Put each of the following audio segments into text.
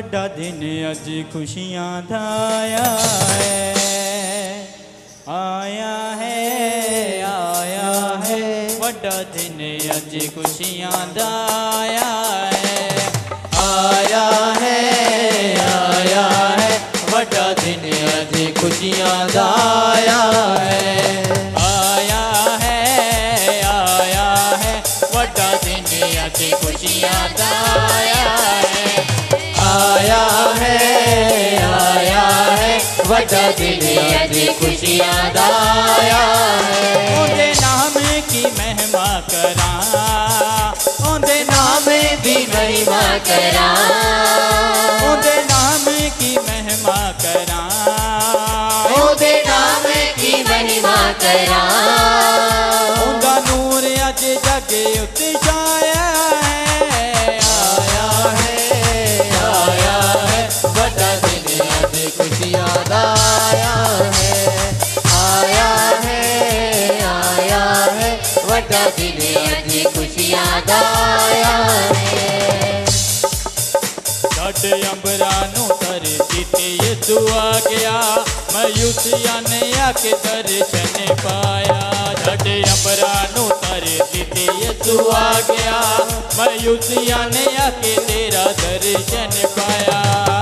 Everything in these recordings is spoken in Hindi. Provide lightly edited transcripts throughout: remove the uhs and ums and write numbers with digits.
वड्डा दिन अज खुशियां दा आया है वड्डा दिन अज खुशियां दा आया है वड्डा दिन अज खुशियां दा आया है वड्डा दिन अज खुशियां दा आया है वड्डा दिन अज खुशियां दा आया है ओंदे नाम की महिमा करा ओंदे नाम दी महिमा करा ओंदे नाम की महिमा करा ओंदे नाम की महिमा करा ओंदा नूर अज जग उत्ते छाया वड्डा दिन अज खुशियां दा आया है वड्डा दिन अज खुशियां दा आया है साडे अंबरा नू धरती ते यीशु आ गया मायूसिया ने आके दर्शन पाया साडे अंबरा नू धरती ते यीशु आ गया मायूसिया ने आके तेरा दर्शन पाया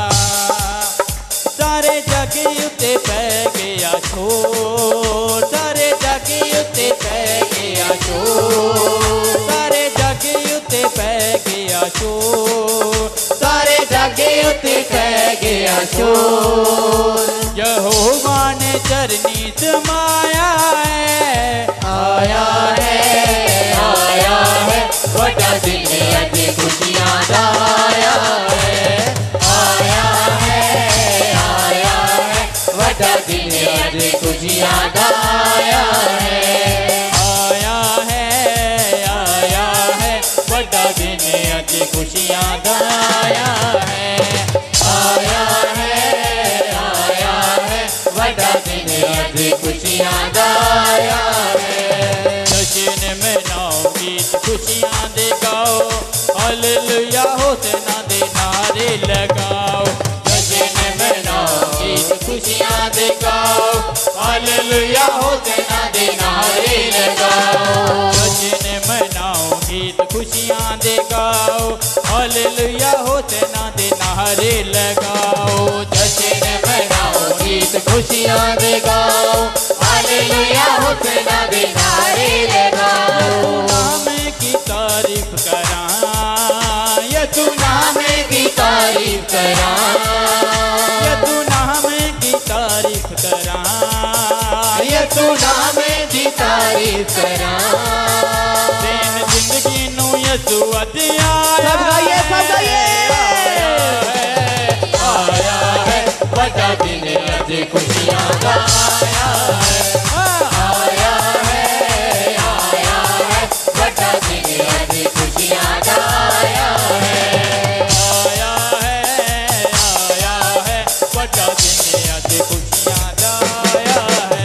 सारे जग उत्ते पै गया छोड़ सारे जग उत्ते पै गया छोड़ सारे जग उत्ते पै गया छोड़ सारे जग उत्ते पै गया छोड़ यहोवा ने चरनी समाया आया है वड्डा दिन अज खुशियां दा आया है वड्डा दिन अज खुशियां दा आया है वड्डा दिन अज खुशियां दा आया है वड्डा दिन अज खुशियां दा आया है जश्न मनाओ गीत खुशियां दे गाओ हालेलुया होसना दे नारे लगाओ जश्न मनाओ गीत खुशियां दे गाओ हालेलुया होसना दे नारे लगाओ जश्न मनाओ गीत खुशियां दे गाओ हालेलुया होसना दे नारे लगाओ जश्न मनाओ गीत खुशियां दे गाओ हालेलुया होसना दे नारे लगाओ नाम की तारीफ करा यीशु नाम की तारीफ करा यीशु नाम की तारीफ करा यीशु नाम की तारीफ करा दिन जिंदगी नू यीशु अज आया है वड्डा दिन अज खुशियां दा आया है वड्डा दिन अज खुशियां दा आया है वड्डा दिन अज खुशियां दा आया है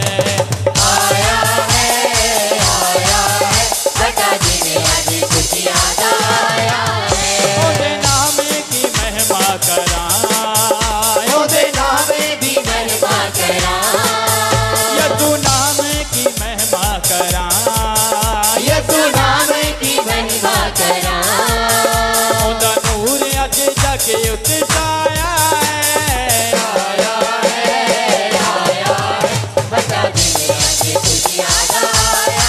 वड्डा दिन अज खुशियां दा आया है ओदे नाम की महिमा करा ओदे नाम की महिमा करा यीशु नाम की महिमा करा यीशु नाम की महिमा करा ओदा नूर अज जग उत्ते छाया वड्डा दिन अज खुशियां दा आया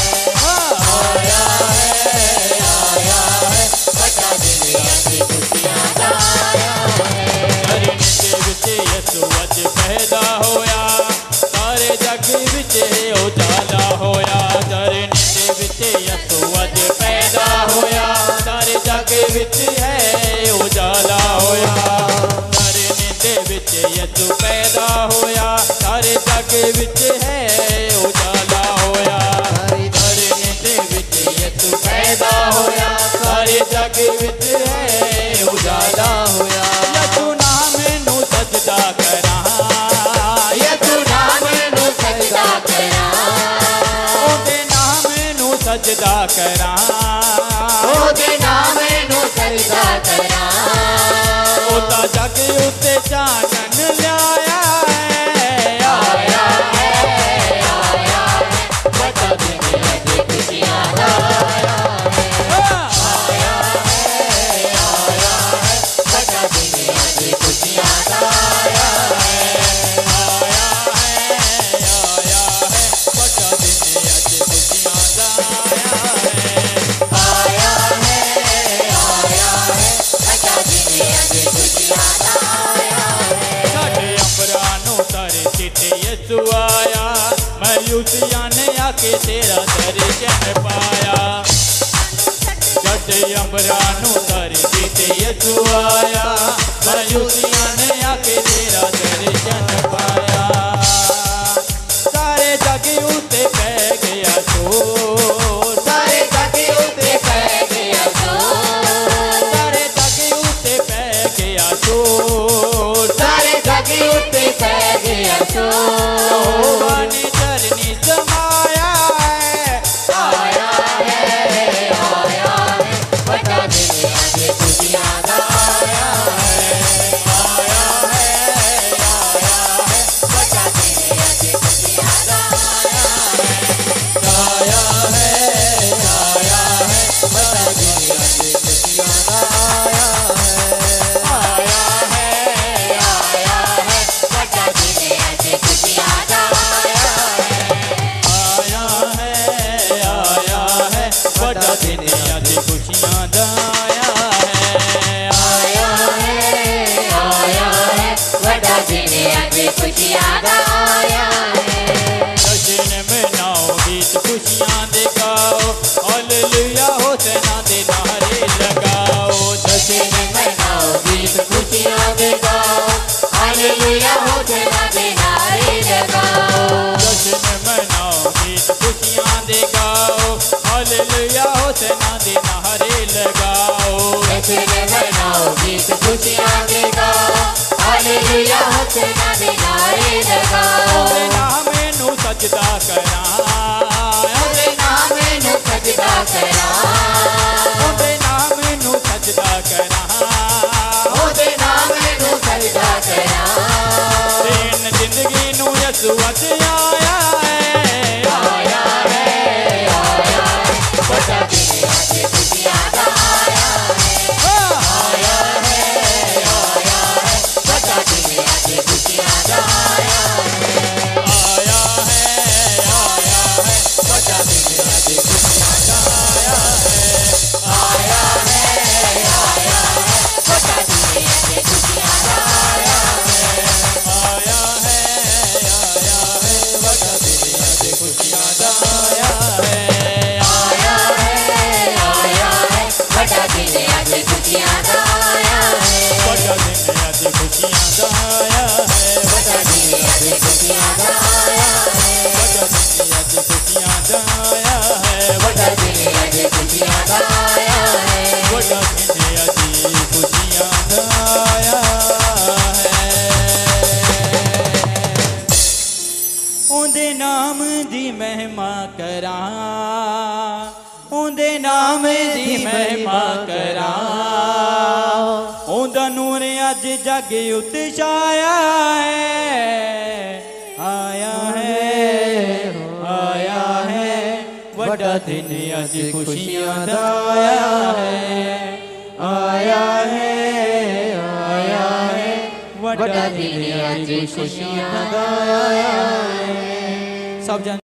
है वड्डा दिन अज खुशियां दा आया है धरती दे विच यीशु अज पैदा होया सारे जग विच उजाला होया धरती दे विच यीशु अज पैदा होया सारे जग विच है उजाला होया धरती दे विच यीशु पैदा होया सारे जग विच है उजाला होया धरती दे विच यीशु पैदा होया सारे जग विच है उजाला होया यीशु नाम नू सजदा करा यीशु नाम नू सजदा करा ओदे नाम नू सजदा करा ओदे नाम नू सजदा करा खुदा जग उत्ते चानन ल्याया है। आया है बड़ा दिन अज खुशियां दा आया है। आया है बड़ा दिन अज खुशियां दा आया है। आया है बड़ा दिन अज खुशियां दा आया है। आया है बड़ा दिन अज खुशियां दा आया है। साडे अंबरां नूं तारे चिट्टे यसू आया, मायूसियां ने आके तेरा दर्शन पाया। साडे अंबरां नूं तारे चिट्टे यसू आया, मायूसियां ने आके तेरा दर्शन पाया। सारे जग उत्ते पै गया शोर, सारे जग उत्ते पै गया शोर, सारे जग उत्ते पै गया शोर, सारे जग उत्ते पै गया शोर। यहोवा ने चरनी समाया है। आया है बड़ा दिन अज खुशियां दा आया है। आया है बड़ा दिन अज खुशियां दा आया है। आया है बड़ा दिन अज खुशियां दा आया है। आया है बड़ा दिन अज खुशियां दा आया है। आया है बड़ा दिन अज खुशियां दा आया है। आया है बड़ा दिन अज खुशियां दा आया है। जश्न मनाओ गीत खुशियां दे गाओ, हालेलुया होसना दे नारे लगाओ। जश्न मनाओ गीत खुशियां दे गाओ, हालेलुया होसना दे नारे लगाओ। जश्न मनाओ गीत खुशियां दे गाओ, हालेलुया होसना दे नारे लगाओ। जश्न मनाओ गीत खुशियां दे गाओ, हालेलुया होसना दे नारे लगाओ। ओदे नाम नू सजदा करां, ओदे नाम नू सजदा करां, ओदे नाम नू सजदा करां, ओदे नाम नू सजदा करां। दिन जिंदगी नू यसू अज आया है। आया है बड़ा दिन अज खुशियां दा आया है। आया है बड़ा दिन अज खुशियां दा आया है। आया है बड़ा दिन अज खुशियां दा आया है। आया है बड़ा दिन अज खुशियां दा आया है। आया है बड़ा दिन अज खुशियां दा आया है। आया है बड़ा दिन अज खुशियां दा आया है। बड़ा दिन अज खुशियां दा आया है। बड़ा दिन अज खुशियां दा आया है। बड़ा दिन अज खुशियां दा आया है। बड़ा दिन अज खुशियां दा आया है। बड़ा दिन अज खुशियां दा आया है। ओंदे नाम दी महिमा करां, ओंदे नाम दी महिमा करां। ओंदा नूर अज जग उत्ते छाया है। आया है बड़ा दिन अज खुशियां दा आया है। आया है बड़ा दिन अज खुशियां दा आया है। सब जन